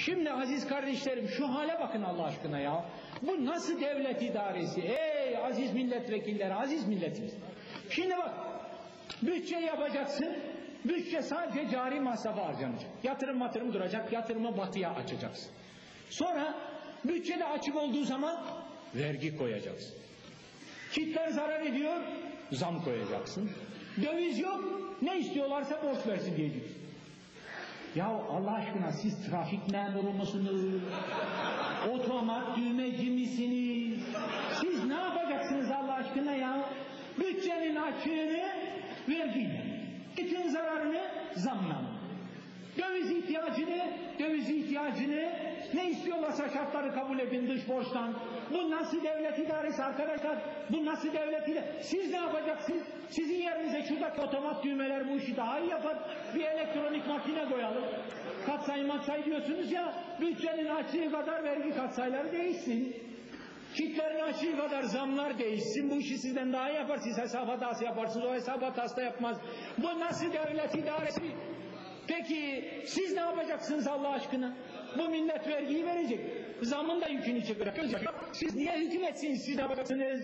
Şimdi aziz kardeşlerim şu hale bakın Allah aşkına ya. Bu nasıl devlet idaresi? Ey aziz milletvekilleri, aziz milletimiz. Şimdi bak, bütçe yapacaksın. Bütçe sadece cari masrafa harcanacak. Yatırım duracak, yatırımı batıya açacaksın. Sonra bütçede açık olduğu zaman vergi koyacaksın. Kitler zarar ediyor, zam koyacaksın. Döviz yok, ne istiyorlarsa borç versin diyeceksin. Ya Allah aşkına siz trafik memuru musunuz? Otomat düğmeci misiniz? Siz ne yapacaksınız Allah aşkına ya? Bütçenin açığını vergiyle, bütün zararını zamla. Döviz ihtiyacını ne istiyorlarsa şartları kabul edin dış borçtan. Bu nasıl devlet idaresi arkadaşlar? Bu nasıl devlet idaresi? Siz ne yapacaksınız? Sizin yerinize şuradaki otomat düğmeler bu işi daha iyi yapar. Bir elektronik makine koyalım. Katsay diyorsunuz ya, bütçenin açığı kadar vergi katsayları değişsin. Kitlerin açığı kadar zamlar değişsin. Bu işi sizden daha iyi yapar. Siz hesap hatası yaparsınız. O hesap hatası da yapmaz. Bu nasıl devlet idaresi? Peki siz ne yapacaksınız Allah aşkına? Bu millet vergiyi verecek. Zamın da yükünü çıkaracak. Siz niye hükümetsiniz? Siz ne yapacaksınız?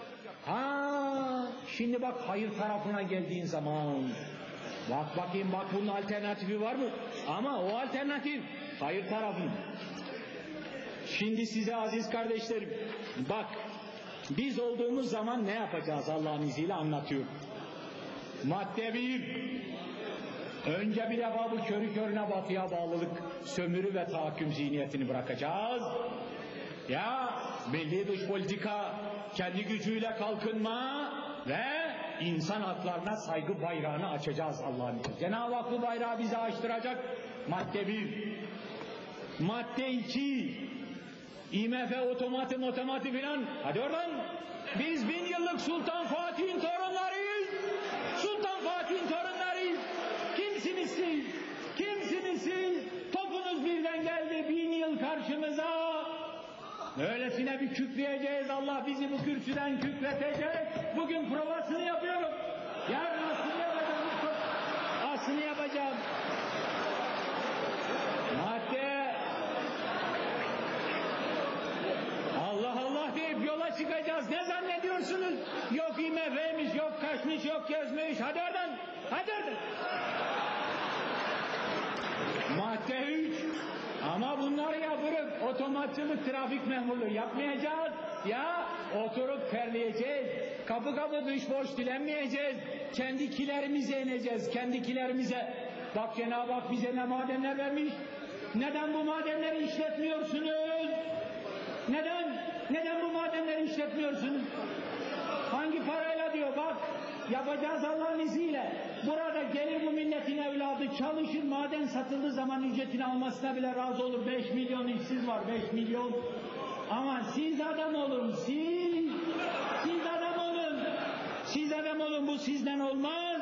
Şimdi bak hayır tarafına geldiğin zaman. Bak bakayım, bak bunun alternatifi var mı? Ama o alternatif hayır tarafı. Şimdi size aziz kardeşlerim, bak biz olduğumuz zaman ne yapacağız Allah'ın izniyle anlatıyorum. Madde 1. Önce bir defa bu körü körüne batıya bağlılık, sömürü ve tahakküm zihniyetini bırakacağız. Ya milli dış politika, kendi gücüyle kalkınma ve insan haklarına saygı bayrağını açacağız Allah'ın izniyle. Cenab-ı Hak bu bayrağı bize açtıracak. Madde 1. Madde 2. IMF otomatı filan. Hadi oradan. Biz 1000 yıllık Sultan Fatih'in torunlarıyız. Sultan Fatih'in torunlarıyız. Kimsiniz siz? Kimsiniz siz? Topunuz birden geldi 1000 yıl karşımıza. Öylesine bir kükreyeceğiz. Allah bizi bu kürsüden kükretecek. Bugün provasını yapıyorum. Yarın aslını yapacağım. Aslını yapacağım. Madde Allah Allah deyip yola çıkacağız. Ne zannediyorsunuz? Yok IMF'miş, yok kaçmış, yok gezmiş. Hadi oradan. Hadi oradan. Madde 3. Ama bunları yapıp otomatçılık, trafik memurluğu yapmayacağız. Ya oturup terleyeceğiz. Kapı kapı dış borç dilenmeyeceğiz. Kendikilerimize ineceğiz. Kendikilerimize. Bak Cenab-ı Hak bize ne madenler vermiş. Neden bu madenleri işletmiyorsunuz? Neden bu madenleri işletmiyorsunuz? Hangi parayla diyor bak. Yapacağız Allah'ın izniyle. Burada gelir bu milletin evladı, çalışır, maden satıldığı zaman ücretini almasına bile razı olur. 5 milyon işsiz var, 5 milyon. Ama siz adam olun, siz adam olun. Siz adam olun, bu sizden olmaz.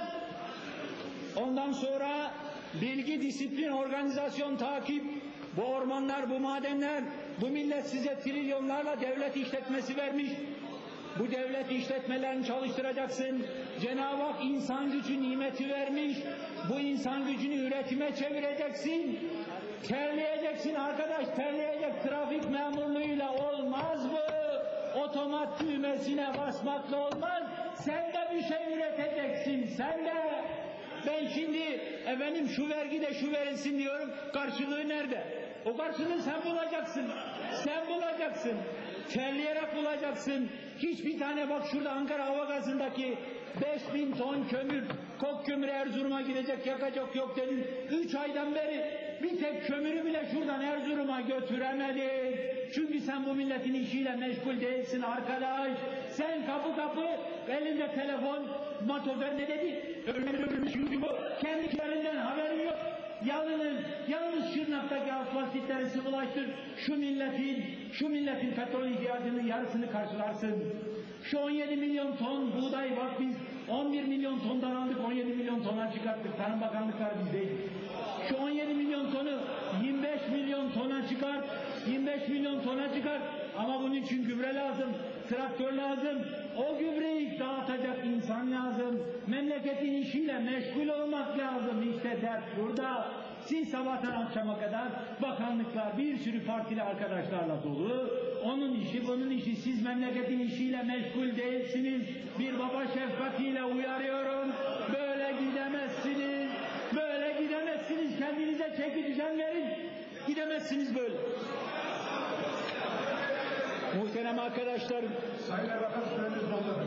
Ondan sonra bilgi, disiplin, organizasyon, takip, bu ormanlar, bu madenler, bu millet size trilyonlarla devlet işletmesi vermiş. Bu devlet işletmelerini çalıştıracaksın. Cenab-ı Hak insan gücü nimeti vermiş. Bu insan gücünü üretime çevireceksin. Terleyeceksin arkadaş, terleyecek. Trafik memurluğuyla olmaz bu. Otomat düğmesine basmakla olmaz. Sen de bir şey üreteceksin, sen de. Ben şimdi efendim şu vergi de şu verilsin diyorum. Karşılığı nerede? O karşılığı sen bulacaksın. Sen bulacaksın. Terleyerek bulacaksın. Hiçbir tane bak şurada Ankara Hava Gazı'ndaki 5000 ton kömür, kok kömürü Erzurum'a gidecek, yakacak yok dedin. 3 aydan beri bir tek kömürü bile şuradan Erzurum'a götüremedin. Çünkü sen bu milletin işiyle meşgul değilsin arkadaş. Sen kapı kapı elinde telefon, motofer ne dedi? Kendilerinden haberin yok. Yalnız Şırnak'taki asfalt sitleri sıvılaştır. Şu milletin petrol ihtiyacının yarısını karşılarsın. Şu 17 milyon ton buğday bak biz 11 milyon tondan aldık, 17 milyon tona çıkarttık. Tarım Bakanlıkları bizdeydi. Şu 17 milyon tonu 25 milyon tona çıkart. 25 milyon tona çıkart. Ama bunun için gübre lazım, traktör lazım. O gübreyi dağıtacak insan lazım. Memleketin işiyle meşgul olmak lazım. İşte dert burada. Siz sabahtan akşama kadar bakanlıklar, bir sürü partili arkadaşlarla dolu. Onun işi, bunun işi. Siz memleketin işiyle meşgul değilsiniz. Bir baba şefkatiyle uyarıyorum. Böyle gidemezsiniz. Böyle gidemezsiniz. Kendinize çeki düzen verin. Gidemezsiniz böyle. Muhterem arkadaşlarım. Sayın Bakan süreniz doldu.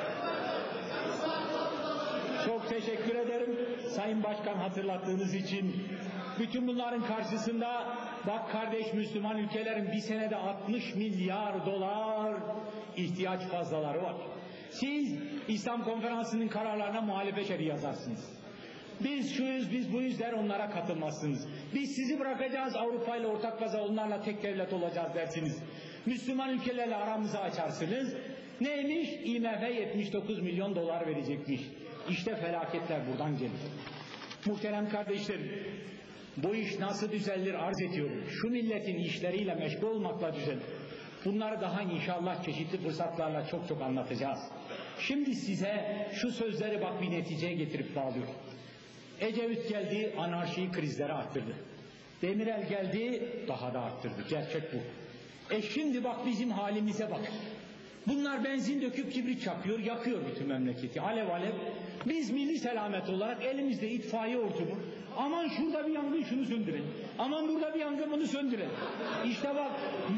Çok teşekkür ederim Sayın Başkan hatırlattığınız için. Bütün bunların karşısında bak kardeş Müslüman ülkelerin bir senede 60 milyar dolar ihtiyaç fazlaları var. Siz İslam Konferansı'nın kararlarına muhalefet şerhi yazarsınız. Biz şuyuz, biz buyuz der, onlara katılmazsınız. Biz sizi bırakacağız, Avrupa ile ortak pazar, onlarla tek devlet olacağız dersiniz. Müslüman ülkelerle aramızı açarsınız. Neymiş? IMF 79 milyon dolar verecekmiş. İşte felaketler buradan gelir. Muhterem kardeşlerim, bu iş nasıl düzelir arz ediyorum. Şu milletin işleriyle meşgul olmakla düzelir. Bunları daha inşallah çeşitli fırsatlarla çok çok anlatacağız. Şimdi size şu sözleri bak bir neticeye getirip bağlıyorum. Ecevit geldi, anarşiyi, krizleri arttırdı. Demirel geldi, daha da arttırdı. Gerçek bu. Şimdi bak bizim halimize bak. Bunlar benzin döküp kibrit çakıyor, yakıyor bütün memleketi. Alev alev. Biz milli selamet olarak elimizde itfaiye hortumu. Aman şurada bir yangın, şunu söndürelim. Aman burada bir yangın, bunu söndürelim. İşte bak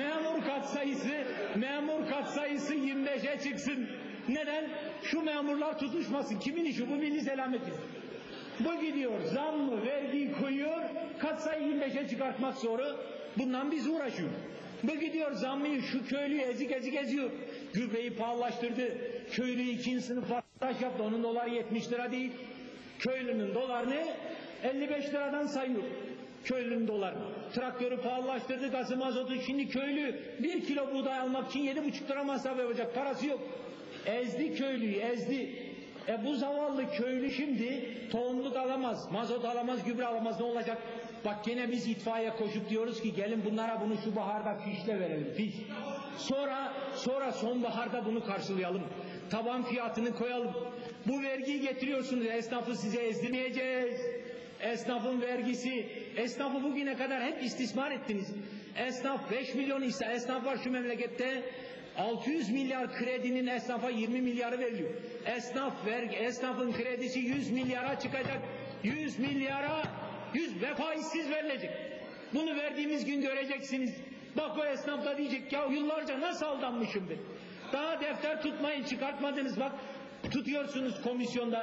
memur katsayısı 25'e çıksın. Neden? Şu memurlar tutuşmasın. Kimin işi bu? Milli selametin. Bu gidiyor, zam mı, vergi koyuyor, katsayı 25'e çıkartmak zoru. Bundan biz uğraşıyoruz. Bu gidiyor zammıyı, şu köylüyü ezik ezik eziyor. Gübreyi pahalılaştırdı. Köylüyü 2. sınıf vatandaş yaptı. Onun doları 70 lira değil. Köylünün dolarını 55 liradan sayıyor. Köylünün dolarını. Traktörü pahalılaştırdı, gazı mazotu. Şimdi köylü 1 kilo buğday almak için 7,5 lira masraf yapacak. Parası yok. Ezdi köylüyü, ezdi. Bu zavallı köylü şimdi tohumluk alamaz, mazot alamaz, gübre alamaz, ne olacak? Bak gene biz itfaiye koşup diyoruz ki gelin bunlara bunu şu baharda fişle verelim, fiş. Sonra sonbaharda bunu karşılayalım. Taban fiyatını koyalım. Bu vergiyi getiriyorsunuz, esnafı size ezdirmeyeceğiz. Esnafın vergisi, esnafı bugüne kadar hep istismar ettiniz. Esnaf 5 milyon ise esnaf var şu memlekette. 600 milyar kredinin esnafa 20 milyarı veriliyor. Esnafın kredisi 100 milyara çıkacak. 100 milyara 100 ve faizsiz verilecek. Bunu verdiğimiz gün göreceksiniz. Bak o esnaf da diyecek ya yıllarca nasıl aldanmışım ben. Daha defter tutmayın, çıkartmadınız bak. Tutuyorsunuz komisyonda,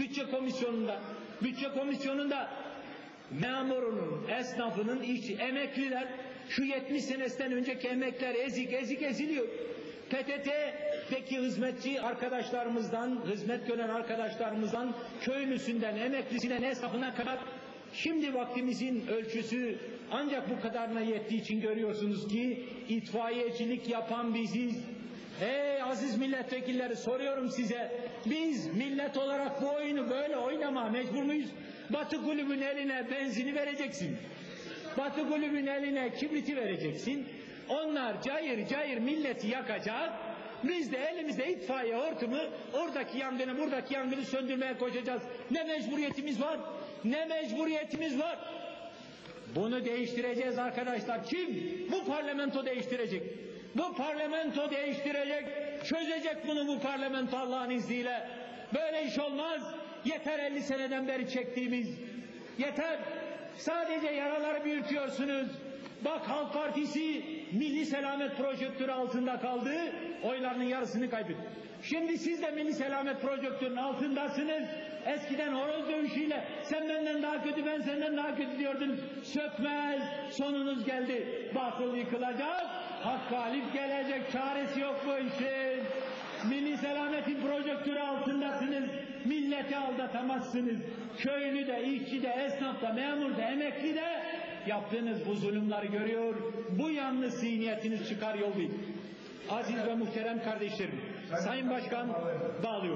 bütçe komisyonunda memurunun, esnafının, işçi, emekliler, şu 70 senesinden önceki emekliler ezik eziliyor. PTT'deki hizmetçi arkadaşlarımızdan, hizmet gören arkadaşlarımızdan, köylüsünden, emeklisinden, esnafına kadar şimdi vaktimizin ölçüsü ancak bu kadarına yettiği için görüyorsunuz ki itfaiyecilik yapan biziz. Ey aziz milletvekilleri soruyorum size, biz millet olarak bu oyunu böyle oynamaya mecbur muyuz? Batı kulübün eline benzini vereceksin. Batı kulübün eline kibriti vereceksin. Onlar cayır cayır milleti yakacak. Biz de elimizde itfaiye hortumu oradaki yangını buradaki yangını söndürmeye koşacağız. Ne mecburiyetimiz var? Ne mecburiyetimiz var? Bunu değiştireceğiz arkadaşlar. Kim? Bu parlamento değiştirecek. Bu parlamento değiştirecek. Çözecek bunu bu parlamento Allah'ın izniyle. Böyle iş olmaz. Yeter 50 seneden beri çektiğimiz. Yeter. Sadece yaraları büyütüyorsunuz. Bak Halk Partisi Milli Selamet Projektörü altında kaldı. Oylarının yarısını kaybetti. Şimdi siz de Milli Selamet Projektörü'nün altındasınız. Eskiden horoz dövüşüyle sen benden daha kötü ben senden daha kötü diyordunuz. Sökmez. Sonunuz geldi. Batıl yıkılacak. Hak galip gelecek. Çaresi yok bu işin. Milli Selamet'in projektörü altındasınız. Milleti aldatamazsınız. Köylü de, işçi de, esnaf da, memur da, emekli de yaptığınız bu zulümleri görüyor. Bu yanlış zihniyetiniz çıkar yol değil. Aziz ve muhterem kardeşlerim, Sayın Başkan bağlıyor.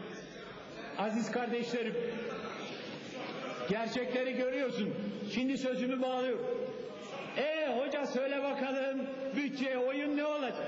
Aziz kardeşlerim, gerçekleri görüyorsun. Şimdi sözümü bağlıyor. Hoca söyle bakalım, bütçeye oyun ne olacak?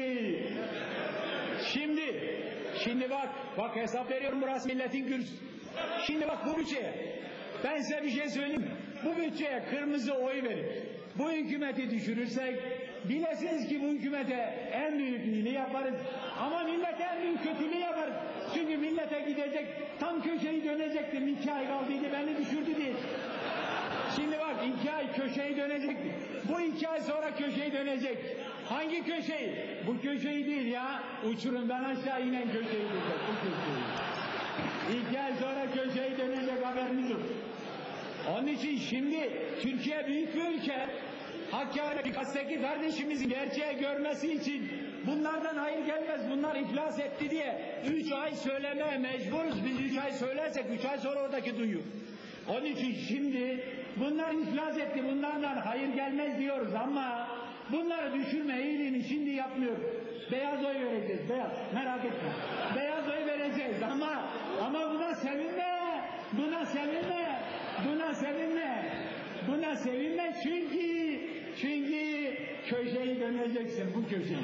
Şimdi bak hesap veriyorum, burası milletin kürsüsü. Şimdi bak bu bütçeye, ben size bir şey söyleyeyim mi? Bu bütçeye kırmızı oy verip bu hükümeti düşürürsek, bilesiniz ki bu hükümete en büyük iyiliği yaparız. Ama millete en büyük kötülüğü yaparız. Çünkü millete gidecek, tam köşeyi dönecektim, 2 ay kaldıydı, beni düşürdü diye. Şimdi bak 2 ay köşeyi dönecekti. Bu 2 ay sonra köşeyi dönecek. Hangi köşeyi? Bu köşeyi değil ya. Uçurumdan aşağı inen köşeyi dönecek. Bu köşeyi. 2 ay sonra köşeyi dönecek, haberiniz yok. Onun için şimdi Türkiye büyük bir ülke. Hakkari kasteki kardeşimizin gerçeği görmesi için bunlardan hayır gelmez. Bunlar iflas etti diye 3 ay söylemeye mecburuz. Biz 3 ay söylersek 3 ay sonra oradaki duyuyor. Onun için şimdi bunlar iflas etti, bunlardan hayır gelmez diyoruz ama bunları düşürme iyiliğini şimdi yapmıyoruz. Beyaz oy vereceğiz, beyaz, merak etme. Beyaz oy vereceğiz ama buna sevinme, buna sevinme, buna sevinme, buna sevinme çünkü köşeyi döneceksin, bu köşeyi,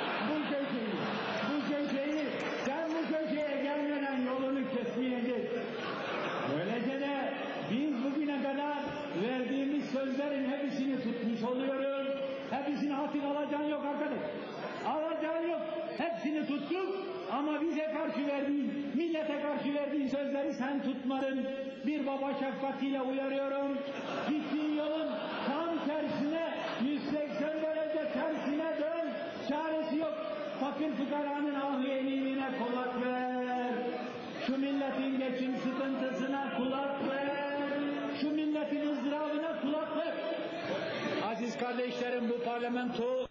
sen bu köşeye gelmeden yolunu kesmeyeceksin. Böylece de biz bugüne kadar verdiğimiz sözlerin hepsini tutmuş oluyoruz. Hepsini hatır alacağın yok arkadaş. Alacağın yok. Hepsini tuttuk ama bize karşı verdiğin, millete karşı verdiğin sözleri sen tutmadın. Bir baba şefkatiyle uyarıyorum. Gittiğin yolun tam tersine, 180 derece tersine dön. Çaresi yok. Fakir fukaranın ahveliğine kulak ver. Şu milletin geçim sıkıntısına kulak ver. Şu milletin ızdırabına kulak ver. Aziz kardeşlerim, bu parlamento